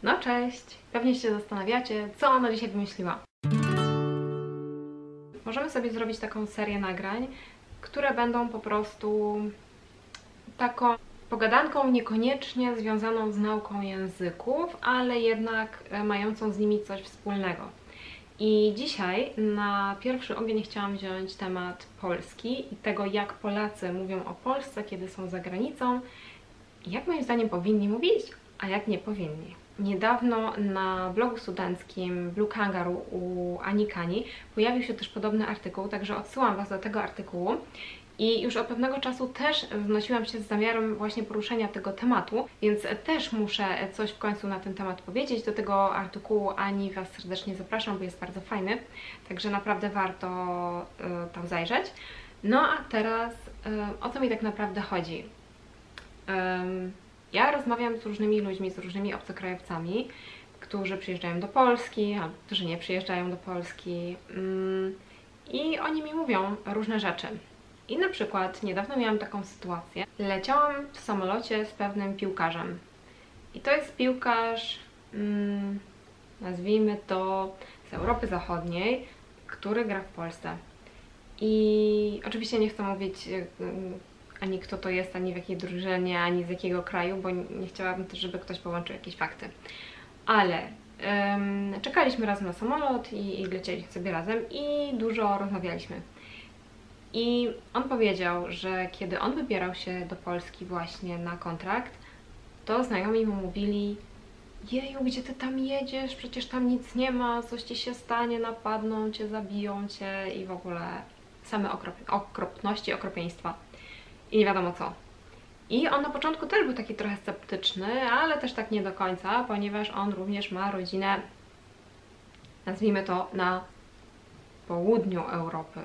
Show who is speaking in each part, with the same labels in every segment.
Speaker 1: No cześć! Pewnie się zastanawiacie, co ona dzisiaj wymyśliła. Możemy sobie zrobić taką serię nagrań, które będą po prostu taką pogadanką niekoniecznie związaną z nauką języków, ale jednak mającą z nimi coś wspólnego. I dzisiaj na pierwszy ogień chciałam wziąć temat Polski i tego, jak Polacy mówią o Polsce, kiedy są za granicą, jak moim zdaniem powinni mówić, a jak nie powinni. Niedawno na blogu studenckim Blue Kangaroo u Ani Kani pojawił się też podobny artykuł, także odsyłam Was do tego artykułu. I już od pewnego czasu też wnosiłam się z zamiarem właśnie poruszenia tego tematu, więc też muszę coś w końcu na ten temat powiedzieć. Do tego artykułu Ani Was serdecznie zapraszam, bo jest bardzo fajny, także naprawdę warto tam zajrzeć. No a teraz o co mi tak naprawdę chodzi? Ja rozmawiam z różnymi ludźmi, z różnymi obcokrajowcami, którzy przyjeżdżają do Polski, albo którzy nie przyjeżdżają do Polski i oni mi mówią różne rzeczy. I na przykład niedawno miałam taką sytuację. Leciałam w samolocie z pewnym piłkarzem. I to jest piłkarz, nazwijmy to z Europy Zachodniej, który gra w Polsce. I oczywiście nie chcę mówić ani kto to jest, ani w jakiej drużynie, ani z jakiego kraju, bo nie chciałabym też, żeby ktoś połączył jakieś fakty. Ale czekaliśmy razem na samolot i lecieliśmy sobie razem i dużo rozmawialiśmy. I on powiedział, że kiedy on wybierał się do Polski właśnie na kontrakt, to znajomi mu mówili: jeju, gdzie ty tam jedziesz? Przecież tam nic nie ma, coś ci się stanie, napadną cię, zabiją cię i w ogóle same okropności, okropieństwa. I nie wiadomo co. I on na początku też był taki trochę sceptyczny, ale też tak nie do końca, ponieważ on również ma rodzinę, nazwijmy to, na południu Europy.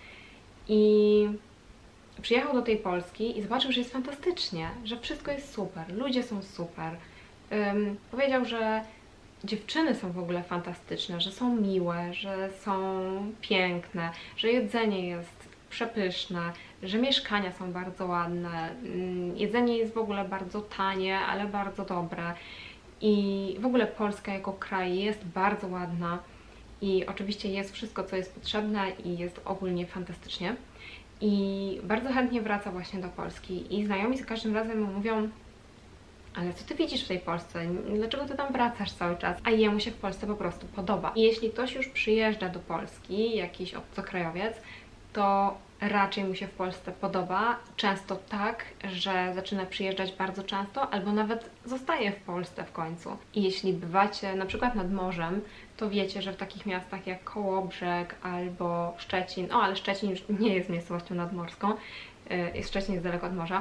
Speaker 1: I przyjechał do tej Polski i zobaczył, że jest fantastycznie, że wszystko jest super, ludzie są super. Powiedział, że dziewczyny są w ogóle fantastyczne, że są miłe, że są piękne, że jedzenie jest przepyszne, że mieszkania są bardzo ładne, jedzenie jest w ogóle bardzo tanie, ale bardzo dobre. I w ogóle Polska jako kraj jest bardzo ładna. I oczywiście jest wszystko, co jest potrzebne i jest ogólnie fantastycznie. I bardzo chętnie wraca właśnie do Polski. I znajomi za każdym razem mu mówią: ale co ty widzisz w tej Polsce? Dlaczego ty tam wracasz cały czas? A jemu się w Polsce po prostu podoba. I jeśli ktoś już przyjeżdża do Polski, jakiś obcokrajowiec, to raczej mu się w Polsce podoba. Często tak, że zaczyna przyjeżdżać bardzo często, albo nawet zostaje w Polsce w końcu. I jeśli bywacie na przykład nad morzem, to wiecie, że w takich miastach jak Kołobrzeg albo Szczecin, ale Szczecin już nie jest miejscowością nadmorską, Szczecin jest daleko od morza,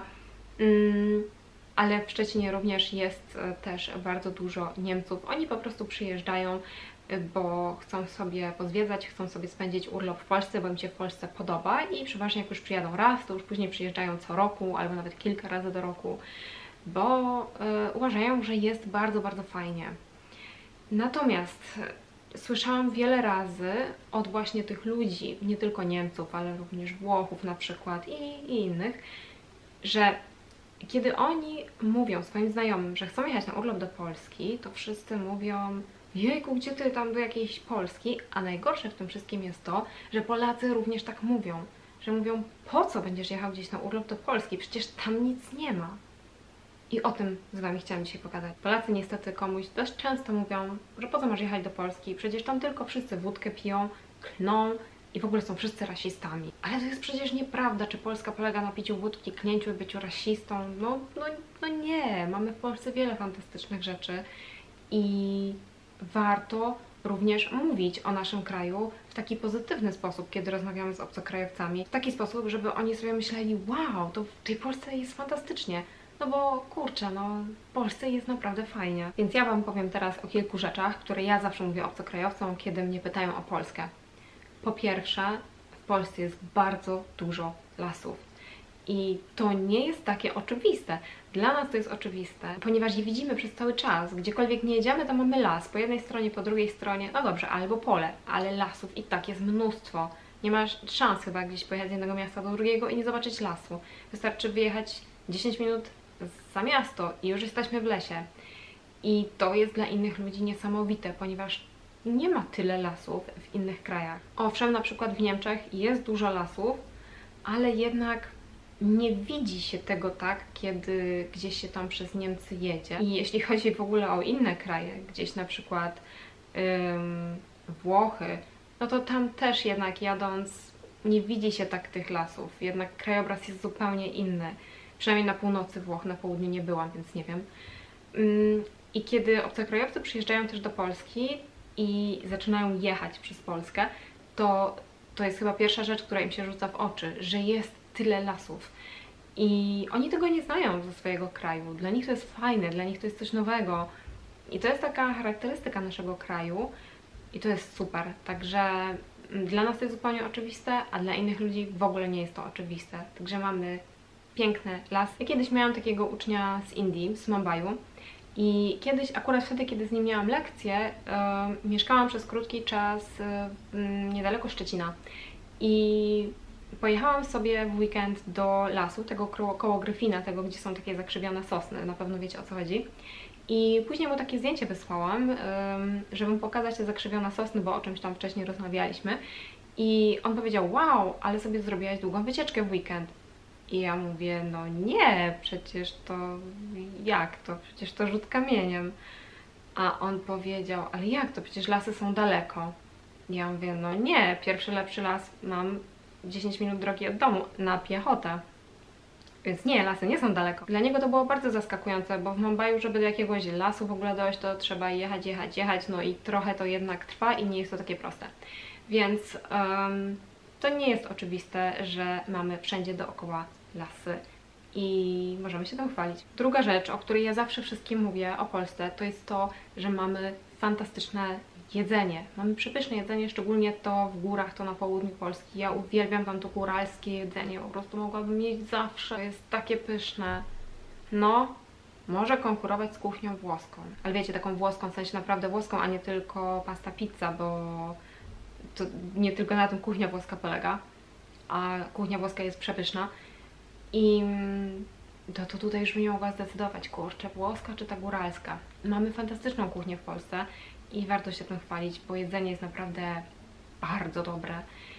Speaker 1: ale w Szczecinie również jest też bardzo dużo Niemców. Oni po prostu przyjeżdżają, bo chcą sobie pozwiedzać, chcą sobie spędzić urlop w Polsce, bo im się w Polsce podoba i przeważnie jak już przyjadą raz, to już później przyjeżdżają co roku albo nawet kilka razy do roku, bo uważają, że jest bardzo, bardzo fajnie. Natomiast słyszałam wiele razy od właśnie tych ludzi, nie tylko Niemców, ale również Włochów na przykład i innych, że kiedy oni mówią swoim znajomym, że chcą jechać na urlop do Polski, to wszyscy mówią: jejku, gdzie ty tam do jakiejś Polski? A najgorsze w tym wszystkim jest to, że Polacy również tak mówią, że mówią: po co będziesz jechał gdzieś na urlop do Polski? Przecież tam nic nie ma. I o tym z Wami chciałam dzisiaj pogadać. Polacy niestety komuś dość często mówią, że po co masz jechać do Polski? Przecież tam tylko wszyscy wódkę piją, klną i w ogóle są wszyscy rasistami. Ale to jest przecież nieprawda. Czy Polska polega na piciu wódki, klnięciu i byciu rasistą? No nie. Mamy w Polsce wiele fantastycznych rzeczy i warto również mówić o naszym kraju w taki pozytywny sposób, kiedy rozmawiamy z obcokrajowcami. W taki sposób, żeby oni sobie myśleli: wow, to w tej Polsce jest fantastycznie. No bo kurczę, w Polsce jest naprawdę fajnie. Więc ja Wam powiem teraz o kilku rzeczach, które ja zawsze mówię obcokrajowcom, kiedy mnie pytają o Polskę. Po pierwsze, w Polsce jest bardzo dużo lasów. I to nie jest takie oczywiste. Dla nas to jest oczywiste, ponieważ je widzimy przez cały czas. Gdziekolwiek nie jedziemy, to mamy las. Po jednej stronie, po drugiej stronie, no dobrze, albo pole, ale lasów i tak jest mnóstwo. Nie masz szans chyba gdzieś pojechać z jednego miasta do drugiego i nie zobaczyć lasu. Wystarczy wyjechać 10 minut za miasto i już jesteśmy w lesie. I to jest dla innych ludzi niesamowite, ponieważ nie ma tyle lasów w innych krajach. Owszem, na przykład w Niemczech jest dużo lasów, ale jednak nie widzi się tego tak, kiedy gdzieś się tam przez Niemcy jedzie. I jeśli chodzi w ogóle o inne kraje, gdzieś na przykład Włochy, no to tam też jednak jadąc nie widzi się tak tych lasów. Jednak krajobraz jest zupełnie inny. Przynajmniej na północy Włoch, na południu nie byłam, więc nie wiem. I kiedy obcokrajowcy przyjeżdżają też do Polski i zaczynają jechać przez Polskę, to jest chyba pierwsza rzecz, która im się rzuca w oczy, że jest tyle lasów. I oni tego nie znają ze swojego kraju. Dla nich to jest fajne, dla nich to jest coś nowego. I to jest taka charakterystyka naszego kraju i to jest super. Także dla nas to jest zupełnie oczywiste, a dla innych ludzi w ogóle nie jest to oczywiste. Także mamy piękny las. Ja kiedyś miałam takiego ucznia z Indii, z Mumbaiu. I kiedyś, akurat wtedy, kiedy z nim miałam lekcję, mieszkałam przez krótki czas niedaleko Szczecina. I pojechałam sobie w weekend do lasu, tego koło Gryfina, tego, gdzie są takie zakrzywione sosny, na pewno wiecie, o co chodzi. I później mu takie zdjęcie wysłałam, żeby mu pokazać te zakrzywione sosny, bo o czymś tam wcześniej rozmawialiśmy. I on powiedział, wow, ale sobie zrobiłaś długą wycieczkę w weekend. I ja mówię, no nie, przecież to jak to? Przecież to rzut kamieniem. A on powiedział, ale jak to? Przecież lasy są daleko. I ja mówię, no nie, pierwszy lepszy las mam 10 minut drogi od domu na piechotę. Więc nie, lasy nie są daleko. Dla niego to było bardzo zaskakujące, bo w Mumbaiu, żeby do jakiegoś lasu w ogóle dojść, to trzeba jechać, no i trochę to jednak trwa i nie jest to takie proste. Więc to nie jest oczywiste, że mamy wszędzie dookoła lasy i możemy się tym chwalić. Druga rzecz, o której ja zawsze wszystkim mówię o Polsce, to jest to, że mamy fantastyczne jedzenie. Mamy przepyszne jedzenie, szczególnie to w górach, to na południu Polski. Ja uwielbiam tam to góralskie jedzenie, po prostu mogłabym jeść zawsze. Jest takie pyszne. No, może konkurować z kuchnią włoską. Ale wiecie, taką włoską, w sensie naprawdę włoską, a nie tylko pasta pizza, bo to nie tylko na tym kuchnia włoska polega, a kuchnia włoska jest przepyszna. I to tutaj już bym nie mogła zdecydować, kurczę, włoska czy ta góralska. Mamy fantastyczną kuchnię w Polsce i warto się tym chwalić, bo jedzenie jest naprawdę bardzo dobre.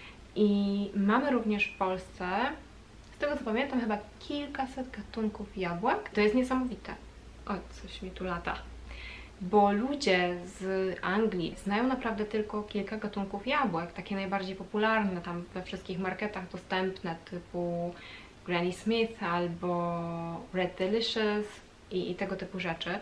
Speaker 1: I mamy również w Polsce, z tego co pamiętam, chyba kilkaset gatunków jabłek. To jest niesamowite. Oj, coś mi tu lata. Bo ludzie z Anglii znają naprawdę tylko kilka gatunków jabłek, takie najbardziej popularne, tam we wszystkich marketach dostępne, typu Granny Smith albo Red Delicious i tego typu rzeczy.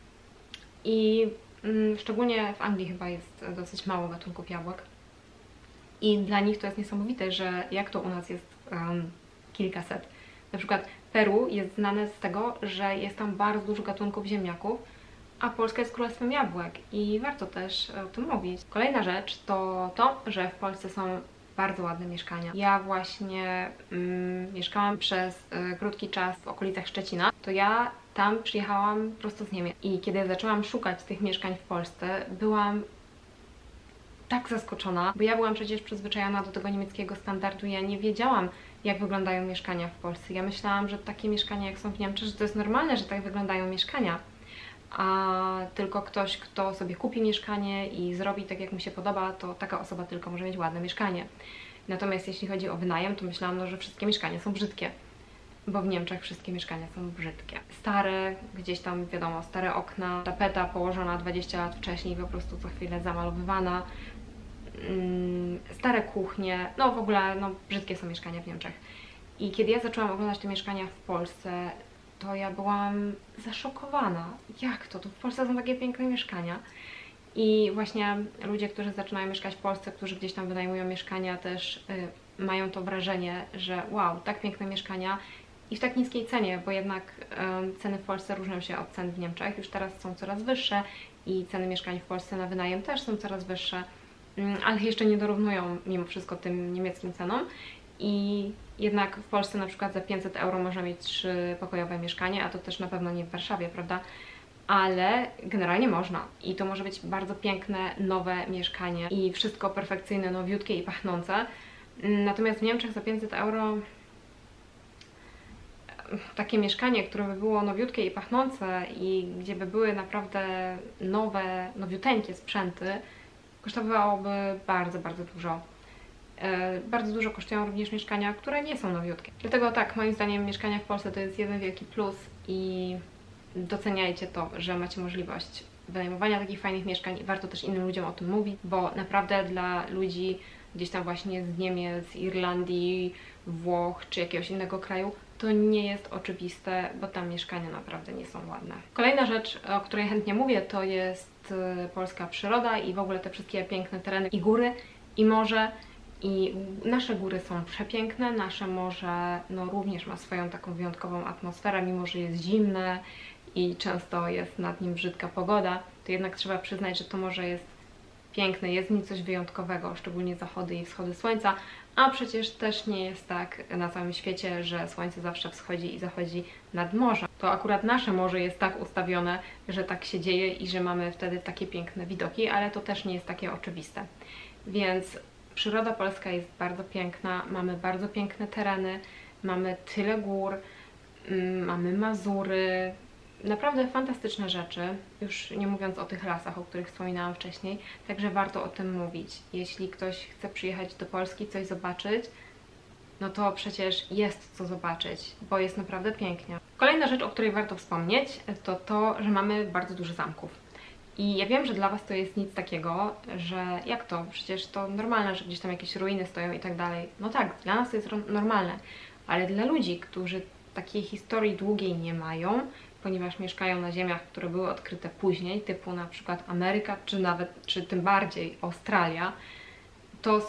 Speaker 1: I szczególnie w Anglii chyba jest dosyć mało gatunków jabłek. I dla nich to jest niesamowite, że jak to u nas jest kilkaset. Na przykład Peru jest znane z tego, że jest tam bardzo dużo gatunków ziemniaków, a Polska jest królestwem jabłek i warto też o tym mówić. Kolejna rzecz to to, że w Polsce są bardzo ładne mieszkania. Ja właśnie mieszkałam przez krótki czas w okolicach Szczecina, to ja tam przyjechałam prosto z Niemiec i kiedy zaczęłam szukać tych mieszkań w Polsce, byłam tak zaskoczona, bo ja byłam przecież przyzwyczajona do tego niemieckiego standardu, ja nie wiedziałam, jak wyglądają mieszkania w Polsce. Ja myślałam, że takie mieszkania jak są w Niemczech, że to jest normalne, że tak wyglądają mieszkania. A tylko ktoś, kto sobie kupi mieszkanie i zrobi tak, jak mu się podoba, to taka osoba tylko może mieć ładne mieszkanie. Natomiast jeśli chodzi o wynajem, to myślałam, no, że wszystkie mieszkania są brzydkie, bo w Niemczech wszystkie mieszkania są brzydkie. Stare, gdzieś tam wiadomo, stare okna, tapeta położona 20 lat wcześniej, po prostu co chwilę zamalowywana, stare kuchnie, no w ogóle no, brzydkie są mieszkania w Niemczech. I kiedy ja zaczęłam oglądać te mieszkania w Polsce, to ja byłam zaszokowana. Jak to? Tu w Polsce są takie piękne mieszkania. I właśnie ludzie, którzy zaczynają mieszkać w Polsce, którzy gdzieś tam wynajmują mieszkania, też mają to wrażenie, że wow, tak piękne mieszkania i w tak niskiej cenie, bo jednak ceny w Polsce różnią się od cen w Niemczech. Już teraz są coraz wyższe i ceny mieszkań w Polsce na wynajem też są coraz wyższe, ale jeszcze nie dorównują mimo wszystko tym niemieckim cenom. I jednak w Polsce na przykład za 500 euro można mieć 3-pokojowe mieszkanie, a to też na pewno nie w Warszawie, prawda? Ale generalnie można. I to może być bardzo piękne, nowe mieszkanie i wszystko perfekcyjne, nowiutkie i pachnące. Natomiast w Niemczech za 500 euro takie mieszkanie, które by było nowiutkie i pachnące i gdzie by były naprawdę nowe, nowiuteńkie sprzęty, kosztowałoby bardzo, bardzo dużo. Bardzo dużo kosztują również mieszkania, które nie są nowiutkie. Dlatego tak, moim zdaniem mieszkania w Polsce to jest jeden wielki plus i doceniajcie to, że macie możliwość wynajmowania takich fajnych mieszkań i warto też innym ludziom o tym mówić, bo naprawdę dla ludzi gdzieś tam właśnie z Niemiec, Irlandii, Włoch czy jakiegoś innego kraju to nie jest oczywiste, bo tam mieszkania naprawdę nie są ładne. Kolejna rzecz, o której chętnie mówię, to jest polska przyroda i w ogóle te wszystkie piękne tereny i góry i morze. I nasze góry są przepiękne, nasze morze no, również ma swoją taką wyjątkową atmosferę, mimo że jest zimne i często jest nad nim brzydka pogoda, to jednak trzeba przyznać, że to morze jest piękne, jest w nim coś wyjątkowego, szczególnie zachody i wschody słońca, a przecież też nie jest tak na całym świecie, że słońce zawsze wschodzi i zachodzi nad morzem. To akurat nasze morze jest tak ustawione, że tak się dzieje i że mamy wtedy takie piękne widoki, ale to też nie jest takie oczywiste. Więc przyroda polska jest bardzo piękna, mamy bardzo piękne tereny, mamy tyle gór, mamy Mazury, naprawdę fantastyczne rzeczy, już nie mówiąc o tych lasach, o których wspominałam wcześniej, także warto o tym mówić. Jeśli ktoś chce przyjechać do Polski, coś zobaczyć, no to przecież jest co zobaczyć, bo jest naprawdę pięknie. Kolejna rzecz, o której warto wspomnieć, to to, że mamy bardzo dużo zamków. I ja wiem, że dla Was to jest nic takiego, że jak to? Przecież to normalne, że gdzieś tam jakieś ruiny stoją i tak dalej. No tak, dla nas to jest normalne, ale dla ludzi, którzy takiej historii długiej nie mają, ponieważ mieszkają na ziemiach, które były odkryte później, typu na przykład Ameryka, czy tym bardziej Australia, to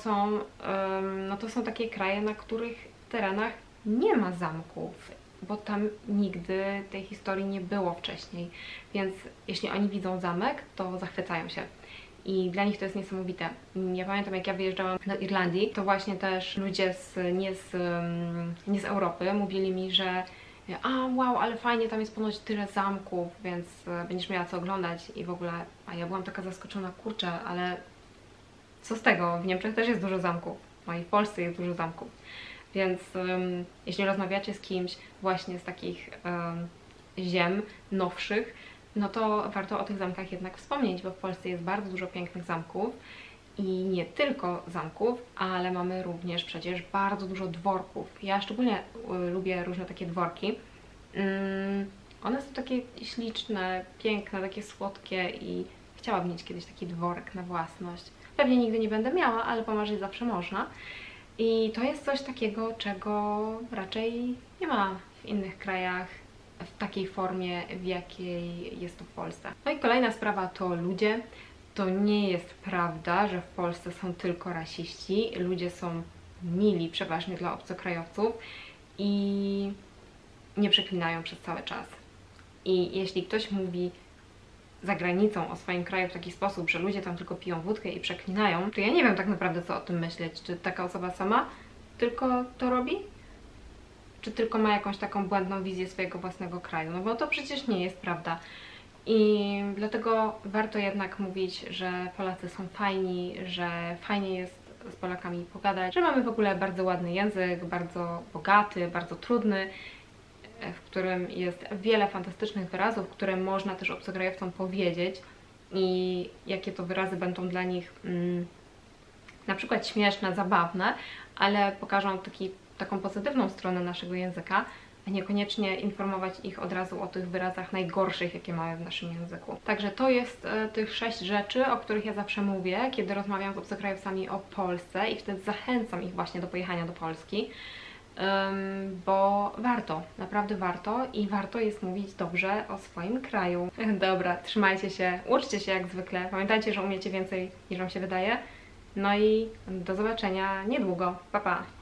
Speaker 1: są takie kraje, na których terenach nie ma zamków, bo tam nigdy tej historii nie było wcześniej, więc jeśli oni widzą zamek, to zachwycają się. I dla nich to jest niesamowite. Ja pamiętam, jak ja wyjeżdżałam do Irlandii, to właśnie też ludzie nie z Europy mówili mi, że wow, ale fajnie, tam jest ponoć tyle zamków, więc będziesz miała co oglądać i w ogóle, a ja byłam taka zaskoczona, kurczę, ale co z tego? W Niemczech też jest dużo zamków, no i w Polsce jest dużo zamków. Więc jeśli rozmawiacie z kimś właśnie z takich ziem nowszych, no to warto o tych zamkach jednak wspomnieć, bo w Polsce jest bardzo dużo pięknych zamków i nie tylko zamków, ale mamy również przecież bardzo dużo dworków. Ja szczególnie lubię różne takie dworki. One są takie śliczne, piękne, takie słodkie i chciałabym mieć kiedyś taki dworek na własność. Pewnie nigdy nie będę miała, ale pomarzyć zawsze można. I to jest coś takiego, czego raczej nie ma w innych krajach w takiej formie, w jakiej jest to w Polsce. No i kolejna sprawa to ludzie. To nie jest prawda, że w Polsce są tylko rasiści. Ludzie są mili, przeważnie dla obcokrajowców i nie przeklinają przez cały czas. I jeśli ktoś mówi za granicą o swoim kraju w taki sposób, że ludzie tam tylko piją wódkę i przeklinają, to ja nie wiem tak naprawdę, co o tym myśleć. Czy taka osoba sama tylko to robi? Czy tylko ma jakąś taką błędną wizję swojego własnego kraju? No bo to przecież nie jest prawda. I dlatego warto jednak mówić, że Polacy są fajni, że fajnie jest z Polakami pogadać, że mamy w ogóle bardzo ładny język, bardzo bogaty, bardzo trudny, w którym jest wiele fantastycznych wyrazów, które można też obcokrajowcom powiedzieć i jakie to wyrazy będą dla nich na przykład śmieszne, zabawne, ale pokażą taką pozytywną stronę naszego języka, a niekoniecznie informować ich od razu o tych wyrazach najgorszych, jakie mamy w naszym języku. Także to jest tych 6 rzeczy, o których ja zawsze mówię, kiedy rozmawiam z obcokrajowcami o Polsce i wtedy zachęcam ich właśnie do pojechania do Polski. Bo warto, naprawdę warto i warto jest mówić dobrze o swoim kraju. Dobra, trzymajcie się, uczcie się jak zwykle, pamiętajcie, że umiecie więcej niż Wam się wydaje. No i do zobaczenia niedługo, pa pa!